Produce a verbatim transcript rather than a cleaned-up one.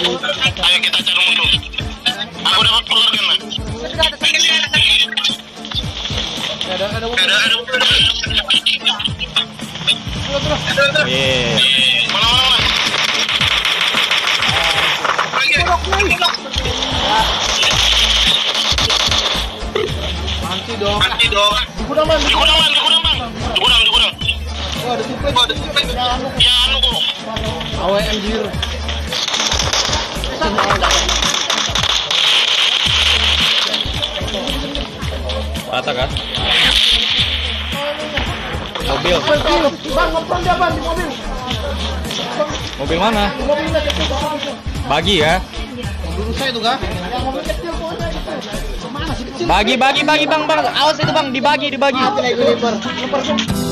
Ayo kita cari musuh. Aku dapat pelur kan, Mas? Ada ada Ada ada. Iya. Mana mana mana. Lagi. Mati dong. Mati dong. Di gudang, Bang. Di gudang, Bang. Di gudang, Bang. Di gudang, di gudang. Oh, ada suplai. Oh, ada suplai. Ya, anu kok. A W M jir. Rata kan? Mobil. Bang, ngoprong dia, Bang, di mobil. Mobil mana? Mobilnya kecil, Bang. Bagi ya? Dulu saya itu, Kak. Yang mobil kecil pokoknya gitu. Mana sih kecil? Bagi, bagi, bagi bang, bang. Awas itu bang, dibagi, dibagi. Mati naik lebar. Lebar, Bang.